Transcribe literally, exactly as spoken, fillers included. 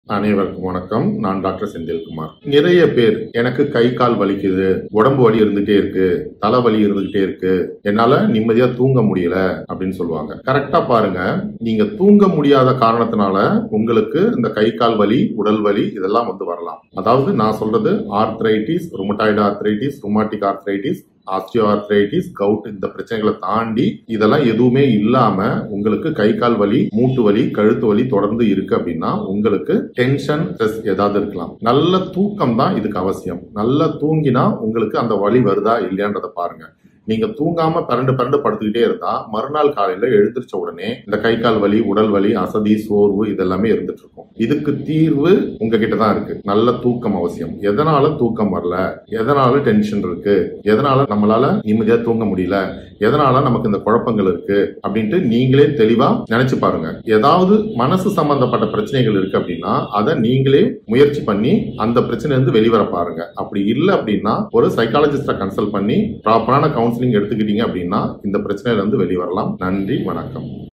அனைவருக்கும் வணக்கம். நான் டாக்டர் செந்தில்குமார். நிறைய பேர் எனக்கு கை கால் வலிக்குது, உடம்பு வலி இருந்துகிட்டே இருக்கு, தலை வலி இருந்துகிட்டே இருக்கு, என்னால நிம்மதியா தூங்க முடியல அப்படின்னு சொல்லுவாங்க. கரெக்டா பாருங்க, நீங்க தூங்க முடியாத காரணத்தினால உங்களுக்கு இந்த கை கால் வலி, உடல் வலி இதெல்லாம் வந்து வரலாம். அதாவது நான் சொல்றது arthritis, rheumatoid arthritis, rheumatic arthritis, osteoarthritis, கவுட் இந்த பிரச்சனைகளை தாண்டி இதெல்லாம் எதுவுமே இல்லாம உங்களுக்கு கை கால் வலி, மூட்டு வலி, கழுத்து வலி தொடர்ந்து இருக்கு அப்படின்னா உங்களுக்கு டென்ஷன், ஸ்ட்ரெஸ் ஏதாவது இருக்கலாம். நல்ல தூக்கம் தான் இதுக்கு அவசியம். நல்லா தூங்கினா உங்களுக்கு அந்த வலி வருதா இல்லையான்றத பாருங்க. நீங்க தூங்காம பரண்டு பரண்டு படுத்துக்கிட்டே இருந்தா மறுநாள் காலையில எழுந்திரிச்ச உடனே இந்த கை கால் வலி, உடல் வலி, அசதி, சோர்வு இதெல்லாமே இருந்துட்டு இருக்கும். இதுக்கு தீர்வு உங்ககிட்ட தான் இருக்கு. நல்ல தூக்கம் அவசியம். எதனால தூக்கம் வரல, எதனால டென்ஷன் இருக்கு, எதனால நம்மளால நிம்மதியா தூங்க முடியல, எதனால நமக்கு இந்த குழப்பங்கள் இருக்கு அப்படின்ட்டு நீங்களே தெளிவா நினைச்சு பாருங்க. ஏதாவது மனசு சம்பந்தப்பட்ட பிரச்சனைகள் இருக்கு அப்படின்னா அதை நீங்களே முயற்சி பண்ணி அந்த பிரச்சனை இருந்து வெளிவர பாருங்க. அப்படி இல்லை அப்படின்னா ஒரு சைக்காலஜிஸ்ட கன்சல்ட் பண்ணி ப்ராப்பரான கவுன்சிலிங் எடுத்துக்கிட்டீங்க அப்படின்னா இந்த பிரச்சனையில இருந்து வெளிவரலாம். நன்றி, வணக்கம்.